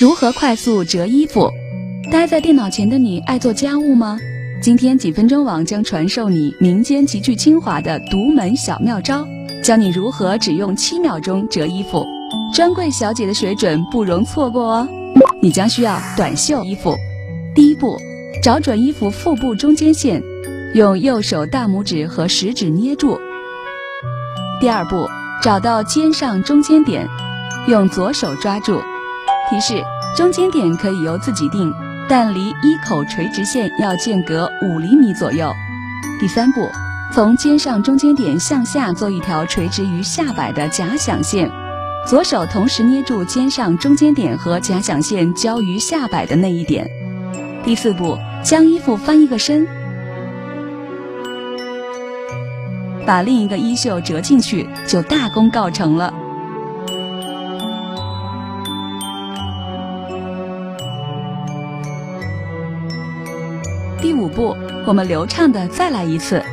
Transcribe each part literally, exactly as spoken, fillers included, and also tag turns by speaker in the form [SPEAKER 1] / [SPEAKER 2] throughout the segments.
[SPEAKER 1] 如何快速折衣服？待在电脑前的你爱做家务吗？今天几分钟网将传授你民间极具精华的独门小妙招，教你如何只用七秒钟折衣服。专柜小姐的水准不容错过哦。你将需要短袖衣服。第一步，找准衣服腹部中间线，用右手大拇指和食指捏住。第二步，找到肩上中间点，用左手抓住。提示：中间点可以由自己定，但离衣口垂直线要间隔五厘米左右。第三步，从肩上中间点向下做一条垂直于下摆的假想线，左手同时捏住肩上中间点和假想线交于下摆的那一点。第四步，将衣服翻一个身，把另一个衣袖折进去，就大功告成了。第五步，我们流畅的再来一次。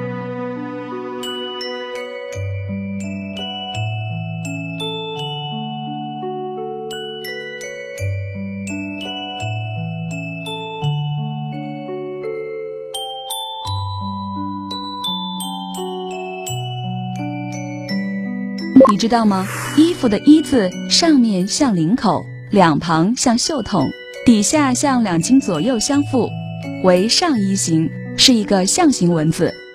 [SPEAKER 1] 你知道吗？衣服的衣字上面像领口，两旁像袖筒，底下像两襟左右相附，为上衣形，是一个象形文字。